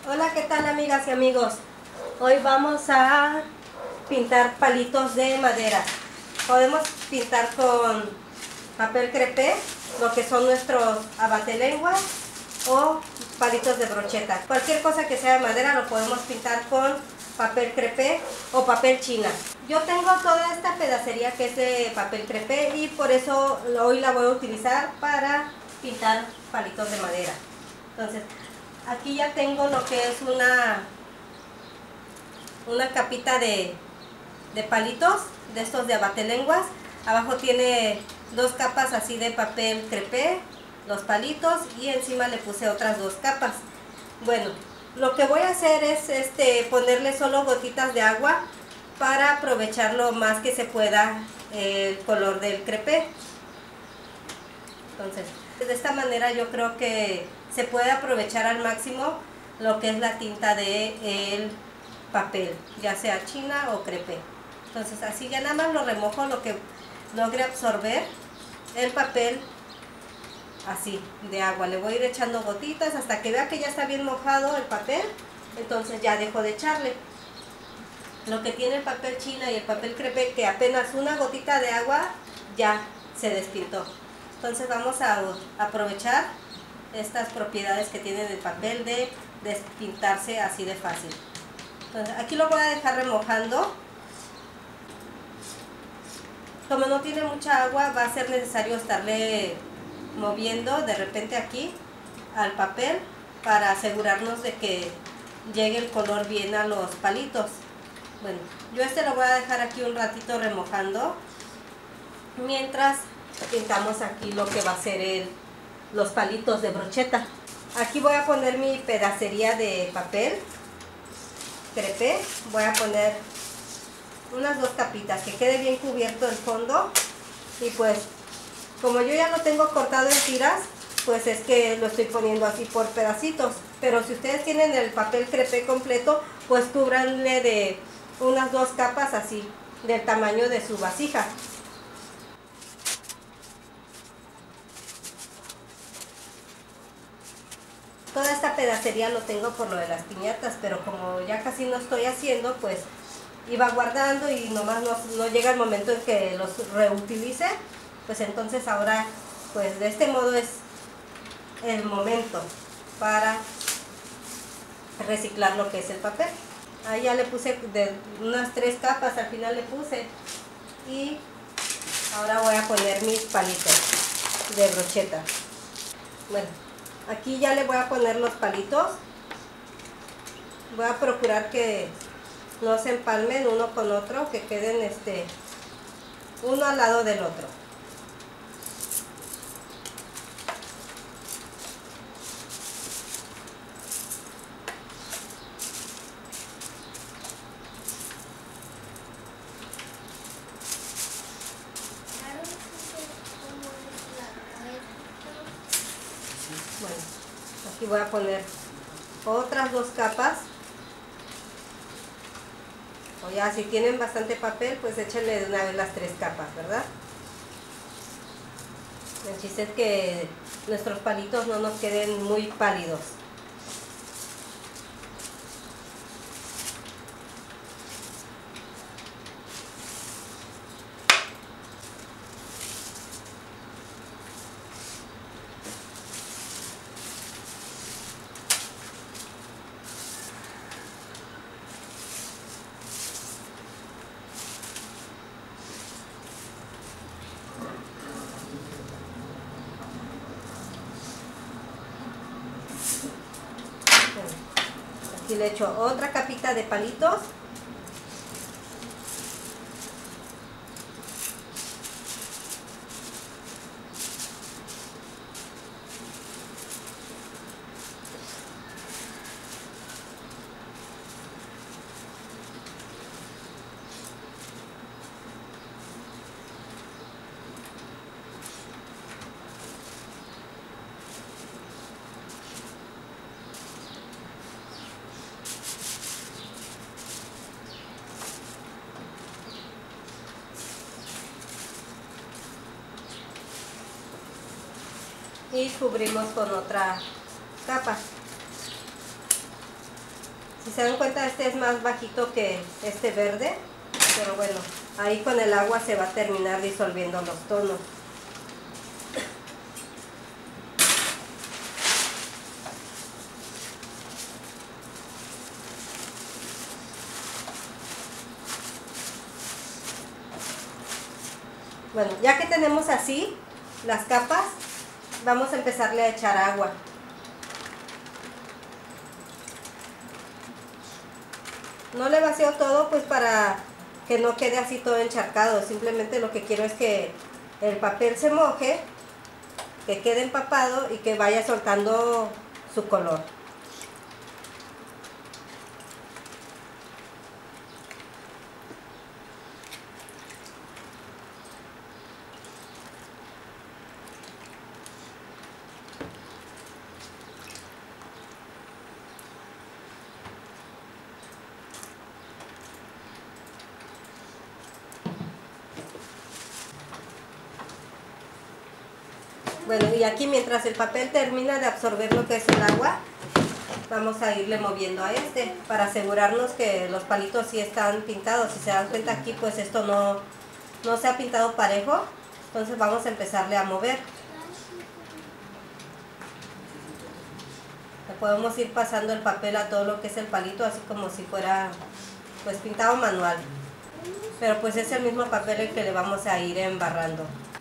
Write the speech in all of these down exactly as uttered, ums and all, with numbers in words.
Hola, ¿qué tal amigas y amigos? Hoy vamos a pintar palitos de madera. Podemos pintar con papel crepé, lo que son nuestros abatelenguas o palitos de brocheta. Cualquier cosa que sea de madera lo podemos pintar con papel crepé o papel china. Yo tengo toda esta pedacería que es de papel crepé y por eso hoy la voy a utilizar para pintar palitos de madera. Entonces, aquí ya tengo lo que es una, una capita de, de palitos, de estos de abatelenguas. Abajo tiene dos capas así de papel crepé, los palitos, y encima le puse otras dos capas. Bueno, lo que voy a hacer es este, ponerle solo gotitas de agua para aprovechar lo más que se pueda el color del crepé. Entonces, de esta manera yo creo que se puede aprovechar al máximo lo que es la tinta del papel, ya sea china o crepé. Entonces así ya nada más lo remojo, lo que logre absorber el papel así de agua. Le voy a ir echando gotitas hasta que vea que ya está bien mojado el papel, entonces ya dejo de echarle. Lo que tiene el papel china y el papel crepé, que apenas una gotita de agua ya se despintó. Entonces vamos a aprovechar estas propiedades que tiene el papel de despintarse así de fácil. Entonces aquí lo voy a dejar remojando. Como no tiene mucha agua, va a ser necesario estarle moviendo de repente aquí al papel para asegurarnos de que llegue el color bien a los palitos. Bueno, yo este lo voy a dejar aquí un ratito remojando mientras pintamos aquí lo que va a ser el, los palitos de brocheta. Aquí voy a poner mi pedacería de papel crepé. Voy a poner unas dos capitas, que quede bien cubierto el fondo. Y pues como yo ya lo tengo cortado en tiras, pues es que lo estoy poniendo así por pedacitos. Pero si ustedes tienen el papel crepé completo, pues cúbranle de unas dos capas así, del tamaño de su vasija. Toda esta pedacería lo tengo por lo de las piñatas, pero como ya casi no estoy haciendo, pues iba guardando y nomás no, no llega el momento en que los reutilice. Pues entonces ahora, pues de este modo es el momento para reciclar lo que es el papel. Ahí ya le puse de unas tres capas, al final le puse. Y ahora voy a poner mis palitos de brocheta. Bueno, aquí ya le voy a poner los palitos. Voy a procurar que no se empalmen uno con otro, que queden este uno al lado del otro. Bueno, aquí voy a poner otras dos capas. O ya si tienen bastante papel, pues échenle de una vez las tres capas, ¿verdad? El chiste es que nuestros palitos no nos queden muy pálidos. Aquí le echo otra capita de palitos. Y cubrimos con otra capa. Si se dan cuenta, este es más bajito que este verde, pero bueno, ahí con el agua se va a terminar disolviendo los tonos. Bueno, ya que tenemos así las capas, vamos a empezarle a echar agua. No le vacío todo, pues para que no quede así todo encharcado. Simplemente lo que quiero es que el papel se moje, que quede empapado y que vaya soltando su color. Bueno, y aquí mientras el papel termina de absorber lo que es el agua, vamos a irle moviendo a este para asegurarnos que los palitos sí están pintados. Si se dan cuenta aquí, pues esto no, no se ha pintado parejo, entonces vamos a empezarle a mover. Le podemos ir pasando el papel a todo lo que es el palito, así como si fuera pues pintado manual, pero pues es el mismo papel el que le vamos a ir embarrando.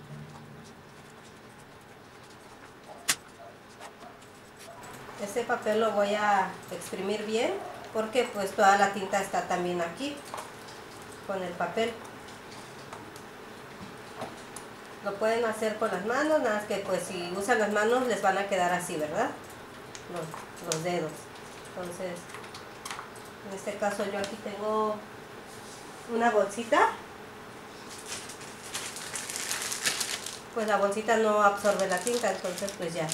Este papel lo voy a exprimir bien porque pues toda la tinta está también aquí con el papel. Lo pueden hacer con las manos, nada más que pues si usan las manos les van a quedar así, ¿verdad? Los, los dedos. Entonces, en este caso yo aquí tengo una bolsita. Pues la bolsita no absorbe la tinta, entonces pues ya.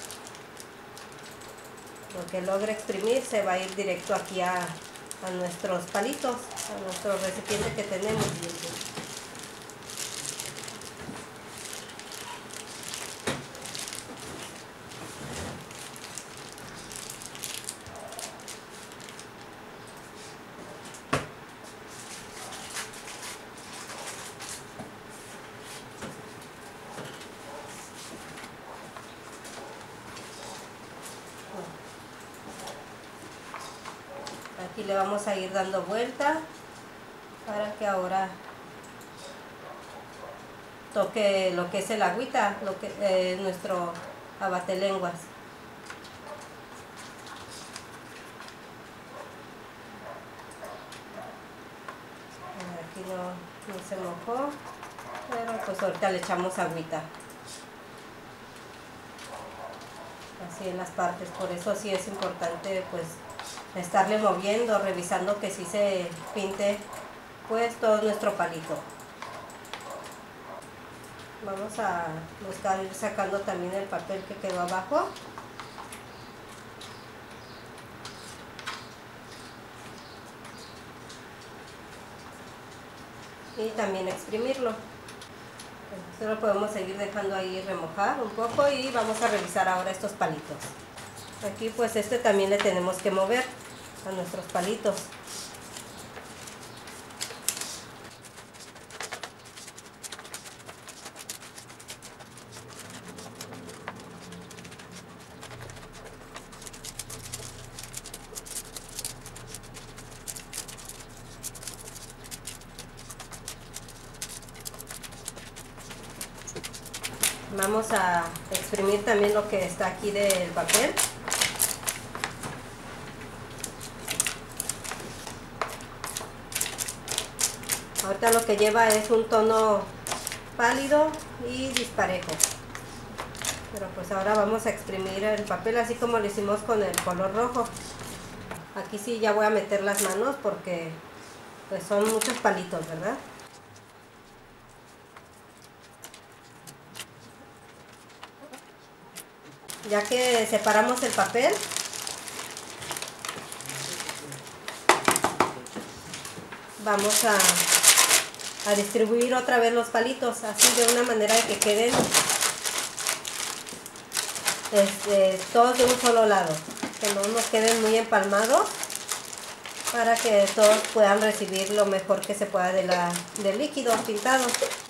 Lo que logre exprimir se va a ir directo aquí a, a nuestros palitos, a nuestro recipiente que tenemos. Aquí le vamos a ir dando vuelta para que ahora toque lo que es el agüita, lo que es eh, nuestro abatelenguas. Aquí no, no se mojó, pero pues ahorita le echamos agüita. Así en las partes, por eso sí es importante pues estarle moviendo, revisando que sí se pinte pues todo nuestro palito. Vamos a buscar ir sacando también el papel que quedó abajo. Y también exprimirlo. Esto lo podemos seguir dejando ahí remojar un poco y vamos a revisar ahora estos palitos. Aquí pues este también le tenemos que mover a nuestros palitos. Vamos a exprimir también lo que está aquí del papel. Ahorita lo que lleva es un tono pálido y disparejo. Pero pues ahora vamos a exprimir el papel así como lo hicimos con el color rojo. Aquí sí ya voy a meter las manos porque pues son muchos palitos, ¿verdad? Ya que separamos el papel, vamos a, a distribuir otra vez los palitos, así de una manera de que queden este, todos de un solo lado, que no nos queden muy empalmados para que todos puedan recibir lo mejor que se pueda de la, del líquido pintado.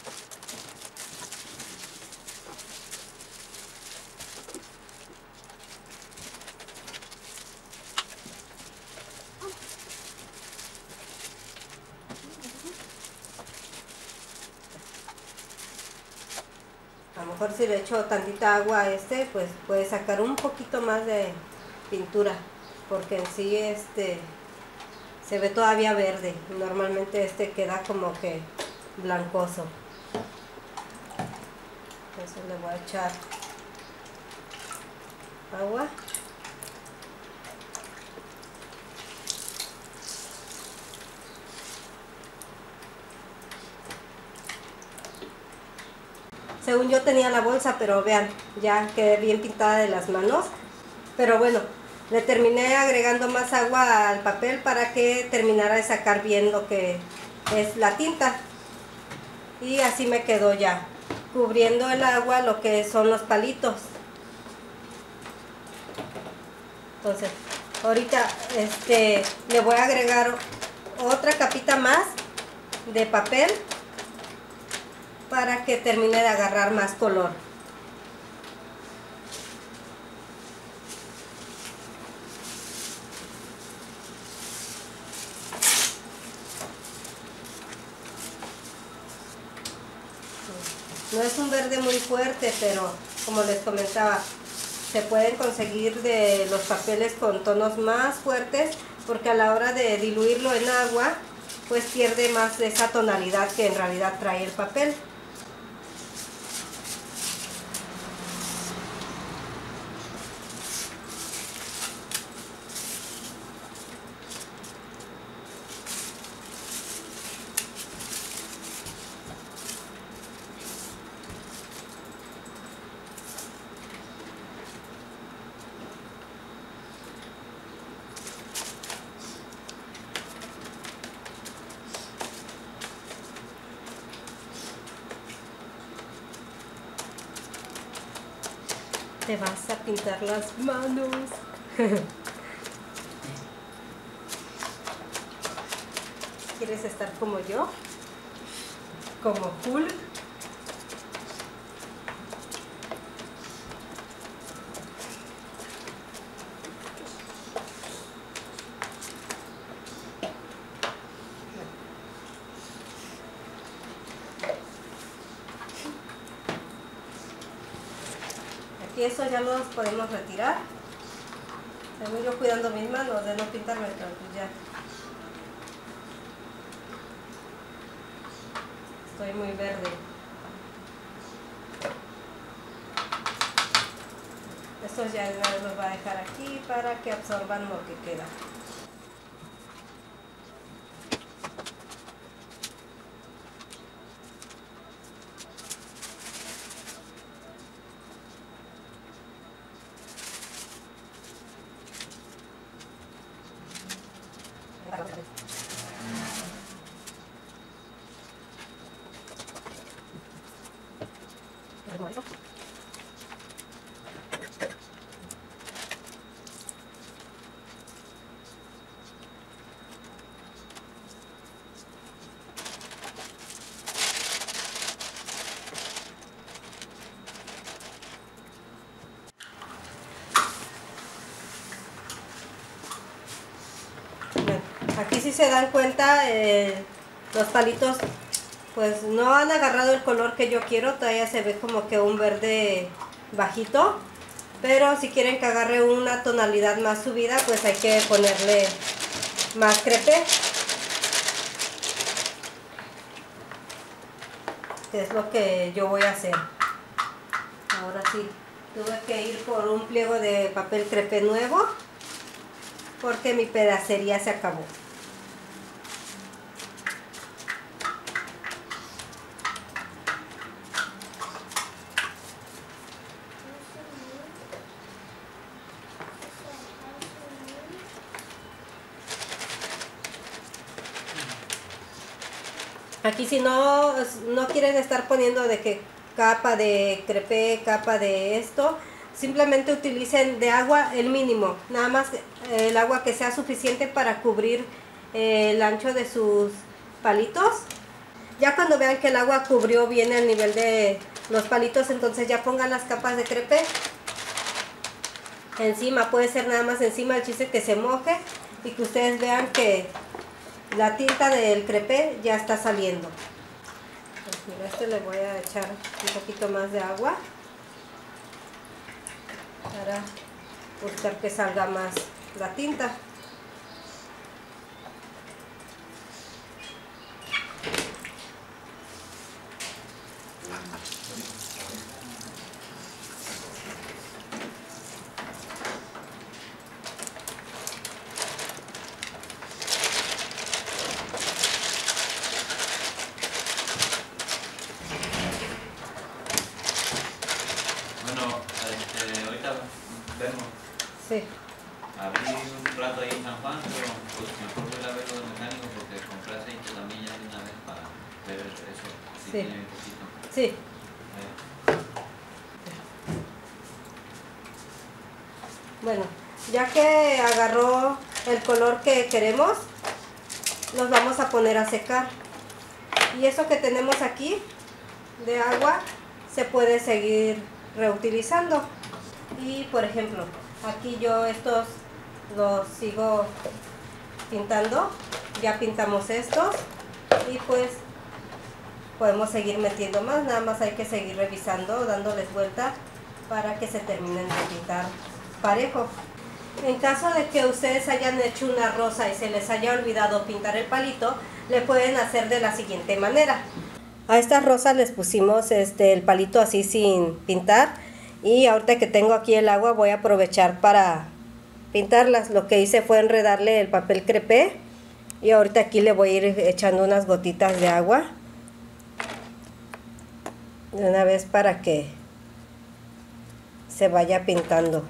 A lo mejor si le echo tantita agua a este, pues puede sacar un poquito más de pintura, porque en sí este se ve todavía verde. Normalmente este queda como que blancoso. Entonces le voy a echar agua. Según yo tenía la bolsa, pero vean, ya quedé bien pintada de las manos. Pero bueno, le terminé agregando más agua al papel para que terminara de sacar bien lo que es la tinta. Y así me quedó ya, cubriendo el agua lo que son los palitos. Entonces, ahorita este, le voy a agregar otra capita más de papel para que termine de agarrar más color. No es un verde muy fuerte, pero como les comentaba, se pueden conseguir de los papeles con tonos más fuertes, porque a la hora de diluirlo en agua, pues pierde más de esa tonalidad que en realidad trae el papel. Te vas a pintar las manos. ¿Quieres estar como yo? Como Hulk. Aquí eso ya los podemos retirar. Según yo cuidando mis manos de no pintarme, pero pues ya estoy muy verde. Estos ya los voy a dejar aquí para que absorban lo que queda. Aquí si se dan cuenta, eh, los palitos pues no han agarrado el color que yo quiero, todavía se ve como que un verde bajito, pero si quieren que agarre una tonalidad más subida, pues hay que ponerle más crepé, que es lo que yo voy a hacer. Ahora sí, tuve que ir por un pliego de papel crepé nuevo, porque mi pedacería se acabó. Aquí si no, no quieren estar poniendo de que capa de crepé, capa de esto, simplemente utilicen de agua el mínimo, nada más el agua que sea suficiente para cubrir eh, el ancho de sus palitos. Ya cuando vean que el agua cubrió bien el nivel de los palitos, entonces ya pongan las capas de crepé encima. Puede ser nada más encima, el chiste que se moje y que ustedes vean que la tinta del crepé ya está saliendo. Pues mira, a este le voy a echar un poquito más de agua para buscar que salga más la tinta. Vemos. Sí. Abrí un plato ahí en San Juan, pero pues mejor voy a ver lo de mecánico porque compré aceite también ya de una vez para ver eso, si sí. tiene un poquito. Sí. Eh. Bueno, ya que agarró el color que queremos, los vamos a poner a secar. Y eso que tenemos aquí de agua se puede seguir reutilizando. Y por ejemplo, aquí yo estos los sigo pintando. Ya pintamos estos y pues podemos seguir metiendo más. Nada más hay que seguir revisando, dándoles vuelta para que se terminen de pintar parejo. En caso de que ustedes hayan hecho una rosa y se les haya olvidado pintar el palito, le pueden hacer de la siguiente manera. A estas rosas les pusimos este, el palito así sin pintar. Y ahorita que tengo aquí el agua voy a aprovechar para pintarlas. Lo que hice fue enredarle el papel crepé. Y ahorita aquí le voy a ir echando unas gotitas de agua. De una vez para que se vaya pintando.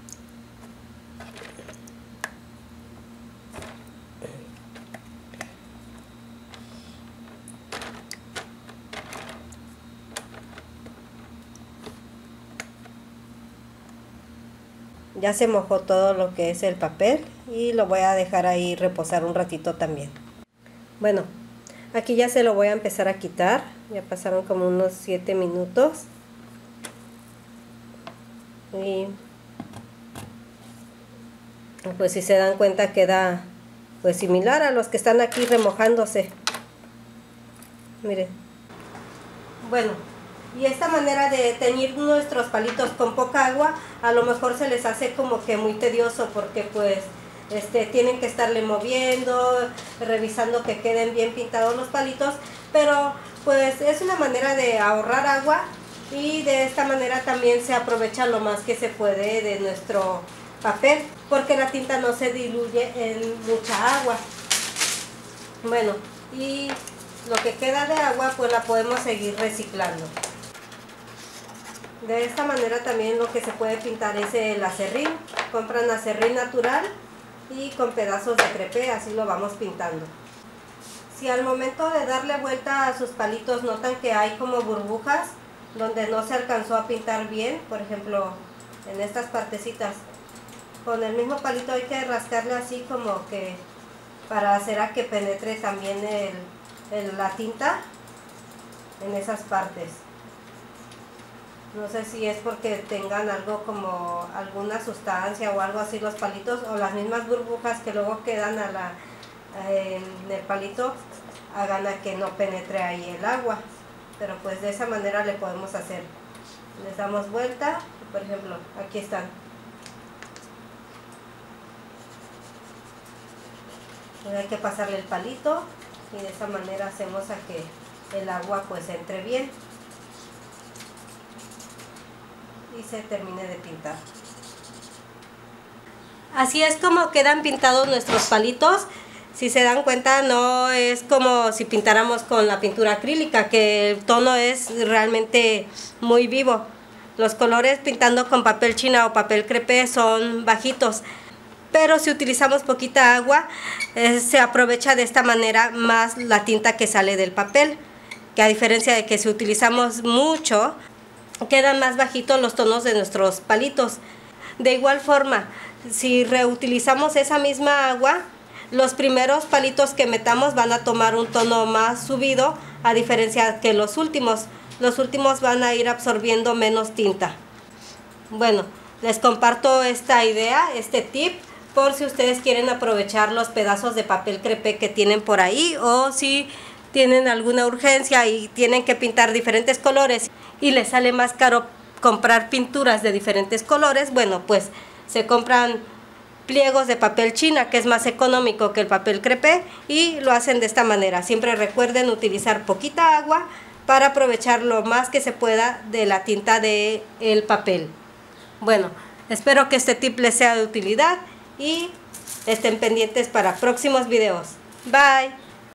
Ya se mojó todo lo que es el papel y lo voy a dejar ahí reposar un ratito también. Bueno, aquí ya se lo voy a empezar a quitar. Ya pasaron como unos siete minutos. Y pues si se dan cuenta queda pues similar a los que están aquí remojándose. Miren. Bueno. Y esta manera de teñir nuestros palitos con poca agua, a lo mejor se les hace como que muy tedioso porque pues este, tienen que estarle moviendo, revisando que queden bien pintados los palitos, pero pues es una manera de ahorrar agua y de esta manera también se aprovecha lo más que se puede de nuestro papel porque la tinta no se diluye en mucha agua. Bueno, y lo que queda de agua pues la podemos seguir reciclando. De esta manera también lo que se puede pintar es el acerrín. Compran acerrín natural y con pedazos de crepé, así lo vamos pintando. Si al momento de darle vuelta a sus palitos notan que hay como burbujas donde no se alcanzó a pintar bien, por ejemplo en estas partecitas, con el mismo palito hay que rascarle así como que para hacer a que penetre también el, el, la tinta en esas partes. No sé si es porque tengan algo como alguna sustancia o algo así los palitos o las mismas burbujas que luego quedan a la, en el palito hagan a que no penetre ahí el agua. Pero pues de esa manera le podemos hacer. Les damos vuelta y por ejemplo aquí están. Pues hay que pasarle el palito y de esa manera hacemos a que el agua pues entre bien y se termine de pintar. Así es como quedan pintados nuestros palitos. Si se dan cuenta no es como si pintáramos con la pintura acrílica, que el tono es realmente muy vivo. Los colores pintando con papel china o papel crepé son bajitos, pero si utilizamos poquita agua eh, se aprovecha de esta manera más la tinta que sale del papel, que a diferencia de que si utilizamos mucho quedan más bajitos los tonos de nuestros palitos. De igual forma, si reutilizamos esa misma agua, los primeros palitos que metamos van a tomar un tono más subido, a diferencia que los últimos. Los últimos van a ir absorbiendo menos tinta. Bueno, les comparto esta idea, este tip, por si ustedes quieren aprovechar los pedazos de papel crepé que tienen por ahí, o si tienen alguna urgencia y tienen que pintar diferentes colores y les sale más caro comprar pinturas de diferentes colores. Bueno, pues se compran pliegos de papel china, que es más económico que el papel crepé, y lo hacen de esta manera. Siempre recuerden utilizar poquita agua para aprovechar lo más que se pueda de la tinta del papel. Bueno, espero que este tip les sea de utilidad y estén pendientes para próximos videos. Bye.